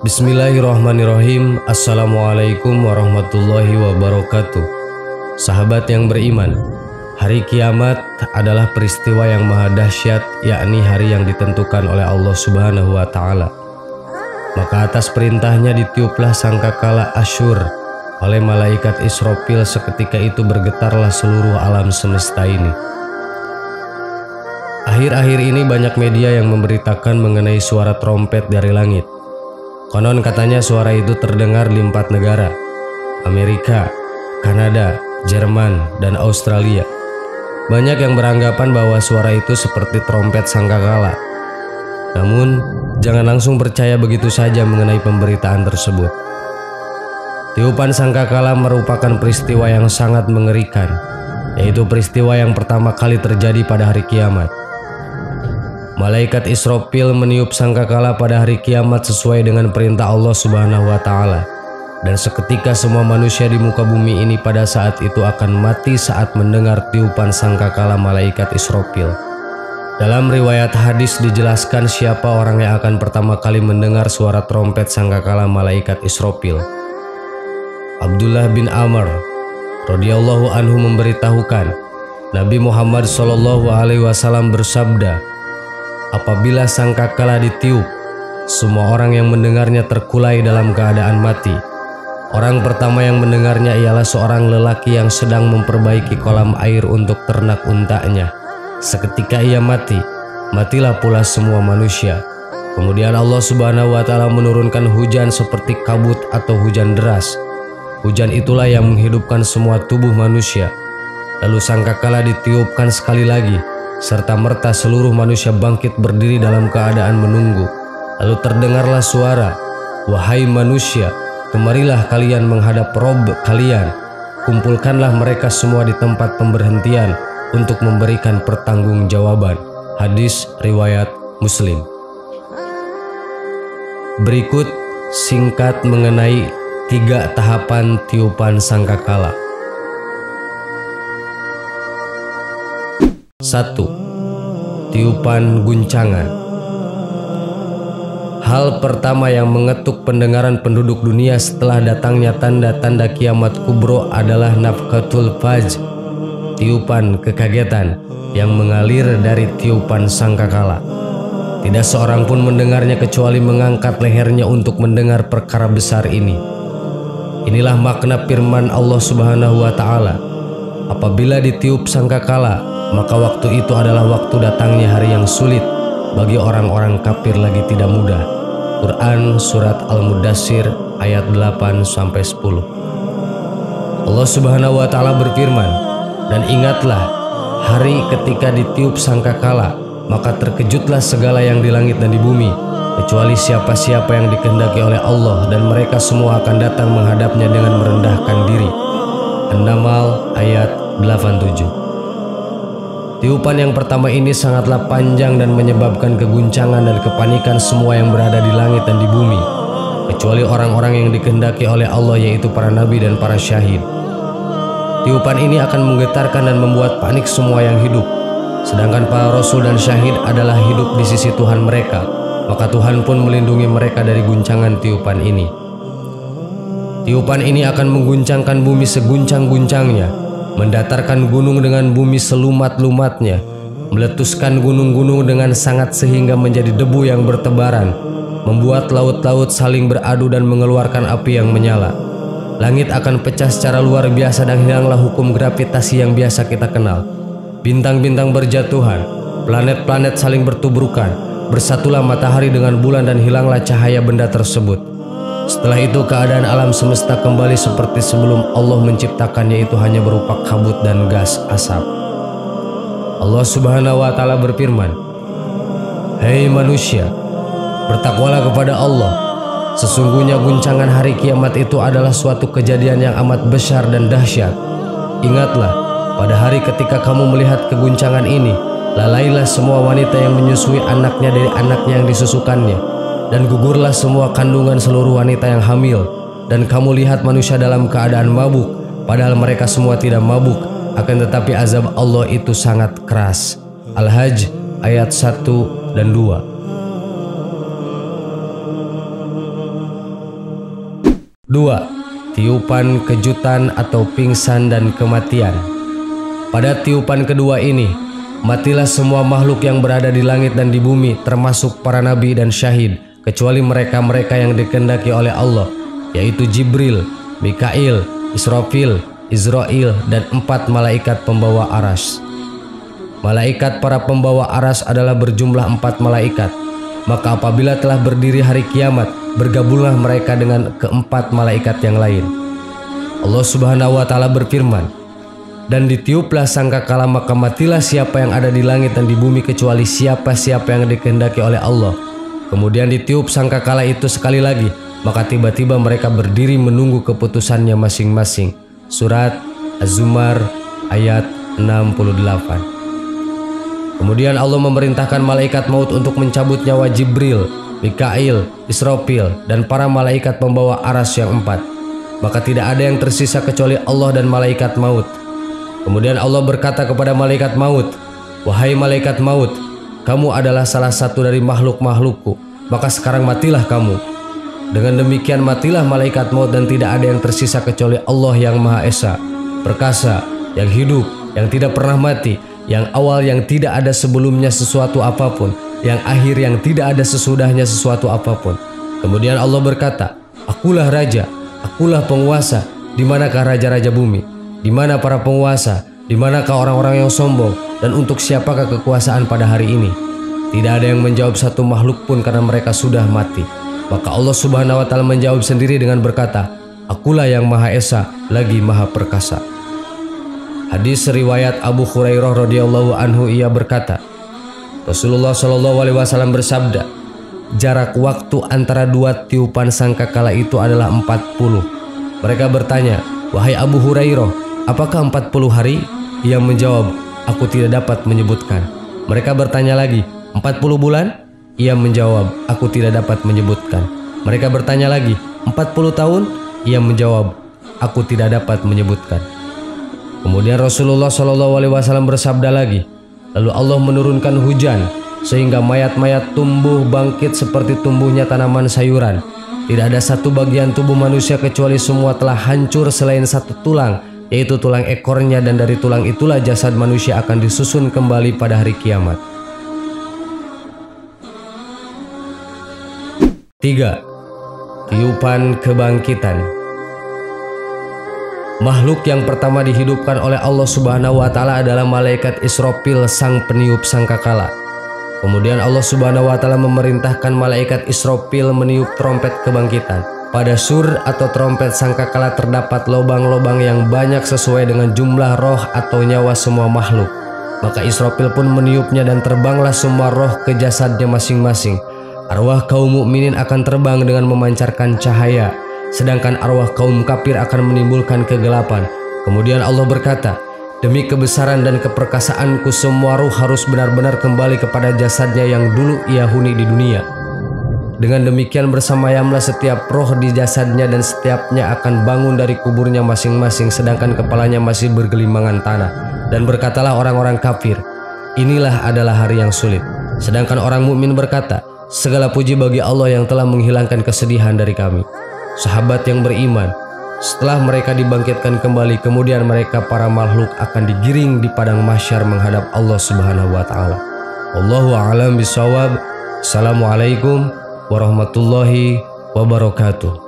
Bismillahirrahmanirrahim. Assalamualaikum warahmatullahi wabarakatuh. Sahabat yang beriman, hari kiamat adalah peristiwa yang maha dahsyat, yakni hari yang ditentukan oleh Allah Subhanahu wa Ta'ala. Maka atas perintahnya ditiuplah sangkakala Asyur oleh malaikat Israfil. Seketika itu bergetarlah seluruh alam semesta ini. Akhir-akhir ini banyak media yang memberitakan mengenai suara trompet dari langit. Konon katanya suara itu terdengar di 4 negara, Amerika, Kanada, Jerman, dan Australia. Banyak yang beranggapan bahwa suara itu seperti trompet sangkakala. Namun, jangan langsung percaya begitu saja mengenai pemberitaan tersebut. Tiupan sangkakala merupakan peristiwa yang sangat mengerikan, yaitu peristiwa yang pertama kali terjadi pada hari kiamat. Malaikat Israfil meniup sangkakala pada hari kiamat sesuai dengan perintah Allah Subhanahu wa Ta'ala. Dan seketika semua manusia di muka bumi ini pada saat itu akan mati saat mendengar tiupan sangkakala malaikat Israfil. Dalam riwayat hadis dijelaskan siapa orang yang akan pertama kali mendengar suara trompet sangkakala malaikat Israfil. Abdullah bin Amr radhiyallahu anhu memberitahukan, Nabi Muhammad SAW bersabda, apabila sangkakala ditiup, semua orang yang mendengarnya terkulai dalam keadaan mati. Orang pertama yang mendengarnya ialah seorang lelaki yang sedang memperbaiki kolam air untuk ternak untanya. Seketika ia mati, matilah pula semua manusia. Kemudian Allah Subhanahu wa Ta'ala menurunkan hujan seperti kabut atau hujan deras. Hujan itulah yang menghidupkan semua tubuh manusia. Lalu sangkakala ditiupkan sekali lagi, serta merta seluruh manusia bangkit berdiri dalam keadaan menunggu. Lalu terdengarlah suara, wahai manusia, kemarilah kalian menghadap Rob kalian. Kumpulkanlah mereka semua di tempat pemberhentian untuk memberikan pertanggungjawaban. Hadis riwayat Muslim. Berikut singkat mengenai 3 tahapan tiupan sangkakala. 1. Tiupan guncangan. Hal pertama yang mengetuk pendengaran penduduk dunia setelah datangnya tanda-tanda kiamat kubro adalah nafkatul fajr, tiupan kekagetan yang mengalir dari tiupan sangkakala. Tidak seorang pun mendengarnya kecuali mengangkat lehernya untuk mendengar perkara besar ini. Inilah makna firman Allah Subhanahu wa Ta'ala, apabila ditiup sangkakala, maka waktu itu adalah waktu datangnya hari yang sulit bagi orang-orang kafir lagi tidak mudah. Quran Surat Al-Mudassir ayat 8-10. Allah Subhanahu wa Ta'ala berfirman, dan ingatlah hari ketika ditiup sangkakala, maka terkejutlah segala yang di langit dan di bumi, kecuali siapa-siapa yang dikehendaki oleh Allah, dan mereka semua akan datang menghadapnya dengan merendahkan diri. An-Naml ayat 87. Tiupan yang pertama ini sangatlah panjang dan menyebabkan keguncangan dan kepanikan semua yang berada di langit dan di bumi, kecuali orang-orang yang dikehendaki oleh Allah, yaitu para nabi dan para syahid. Tiupan ini akan menggetarkan dan membuat panik semua yang hidup, sedangkan para rasul dan syahid adalah hidup di sisi Tuhan mereka, maka Tuhan pun melindungi mereka dari guncangan tiupan ini. Tiupan ini akan mengguncangkan bumi seguncang-guncangnya, mendatarkan gunung dengan bumi selumat-lumatnya, meletuskan gunung-gunung dengan sangat sehingga menjadi debu yang bertebaran, membuat laut-laut saling beradu dan mengeluarkan api yang menyala. Langit akan pecah secara luar biasa dan hilanglah hukum gravitasi yang biasa kita kenal. Bintang-bintang berjatuhan, planet-planet saling bertubrukan, bersatulah matahari dengan bulan dan hilanglah cahaya benda tersebut. Setelah itu keadaan alam semesta kembali seperti sebelum Allah menciptakannya, itu hanya berupa kabut dan gas asap. Allah Subhanahu wa Ta'ala berfirman, hei manusia, bertakwalah kepada Allah. Sesungguhnya guncangan hari kiamat itu adalah suatu kejadian yang amat besar dan dahsyat. Ingatlah, pada hari ketika kamu melihat keguncangan ini, lalailah semua wanita yang menyusui anaknya dari anaknya yang disusukannya, dan gugurlah semua kandungan seluruh wanita yang hamil. Dan kamu lihat manusia dalam keadaan mabuk, padahal mereka semua tidak mabuk, akan tetapi azab Allah itu sangat keras. Al-Hajj ayat 1 dan 2. 2. Tiupan kejutan atau pingsan dan kematian. Pada tiupan kedua ini, matilah semua makhluk yang berada di langit dan di bumi, termasuk para nabi dan syahid, kecuali mereka-mereka yang dikehendaki oleh Allah, yaitu Jibril, Mikail, Israfil, Israel, dan 4 malaikat pembawa aras. Malaikat para pembawa aras adalah berjumlah 4 malaikat. Maka apabila telah berdiri hari kiamat, bergabunglah mereka dengan ke-4 malaikat yang lain. Allah Subhanahu wa Ta'ala berfirman, dan ditiuplah sangkakala, maka matilah siapa yang ada di langit dan di bumi kecuali siapa-siapa yang dikehendaki oleh Allah. Kemudian ditiup sangkakala itu sekali lagi, maka tiba-tiba mereka berdiri menunggu keputusannya masing-masing. Surat Az-Zumar ayat 68. Kemudian Allah memerintahkan malaikat maut untuk mencabut nyawa Jibril, Mikail, Israfil, dan para malaikat pembawa aras yang 4. Maka tidak ada yang tersisa kecuali Allah dan malaikat maut. Kemudian Allah berkata kepada malaikat maut, "Wahai malaikat maut, kamu adalah salah satu dari makhluk-makhlukku, maka sekarang matilah kamu." Dengan demikian matilah malaikat maut dan tidak ada yang tersisa kecuali Allah yang Maha Esa, perkasa, yang hidup, yang tidak pernah mati, yang awal yang tidak ada sebelumnya sesuatu apapun, yang akhir yang tidak ada sesudahnya sesuatu apapun. Kemudian Allah berkata, "Akulah Raja, akulah penguasa. Di manakah raja-raja bumi? Di mana para penguasa? Di manakah orang-orang yang sombong? Dan untuk siapakah kekuasaan pada hari ini?" Tidak ada yang menjawab satu makhluk pun karena mereka sudah mati. Maka Allah Subhanahu wa Ta'ala menjawab sendiri dengan berkata, "Akulah yang Maha Esa lagi Maha Perkasa." Hadis riwayat Abu Hurairah radhiyallahu anhu, ia berkata, Rasulullah shallallahu alaihi wasallam bersabda, jarak waktu antara 2 tiupan sangkakala itu adalah 40. Mereka bertanya, "Wahai Abu Hurairah, apakah 40 hari?" Ia menjawab, "Aku tidak dapat menyebutkan." Mereka bertanya lagi, "40 bulan?" Ia menjawab, "Aku tidak dapat menyebutkan." Mereka bertanya lagi, 40 tahun? Ia menjawab, "Aku tidak dapat menyebutkan." Kemudian Rasulullah Shallallahu Alaihi Wasallam bersabda lagi, lalu Allah menurunkan hujan sehingga mayat-mayat tumbuh bangkit seperti tumbuhnya tanaman sayuran. Tidak ada satu bagian tubuh manusia kecuali semua telah hancur selain satu tulang, yaitu tulang ekornya, dan dari tulang itulah jasad manusia akan disusun kembali pada hari kiamat. 3. Tiupan kebangkitan. Makhluk yang pertama dihidupkan oleh Allah Subhanahu wa Ta'ala adalah malaikat Israfil, sang peniup sangkakala. Kemudian Allah Subhanahu wa Ta'ala memerintahkan malaikat Israfil meniup trompet kebangkitan. Pada sur atau trompet sangkakala terdapat lubang-lubang yang banyak sesuai dengan jumlah roh atau nyawa semua makhluk. Maka Israfil pun meniupnya dan terbanglah semua roh ke jasadnya masing-masing. Arwah kaum mukminin akan terbang dengan memancarkan cahaya, sedangkan arwah kaum kafir akan menimbulkan kegelapan. Kemudian Allah berkata, "Demi kebesaran dan keperkasaanku, semua ruh harus benar-benar kembali kepada jasadnya yang dulu ia huni di dunia." Dengan demikian bersamayamlah setiap roh di jasadnya dan setiapnya akan bangun dari kuburnya masing-masing, sedangkan kepalanya masih bergelimangan tanah. Dan berkatalah orang-orang kafir, "Inilah adalah hari yang sulit." Sedangkan orang mukmin berkata, "Segala puji bagi Allah yang telah menghilangkan kesedihan dari kami." Sahabat yang beriman, setelah mereka dibangkitkan kembali, kemudian mereka para makhluk akan digiring di padang mahsyar menghadap Allah Subhanahu wa Ta'ala. Wallahu a'lam bishawab. Assalamualaikum warahmatullahi wabarakatuh.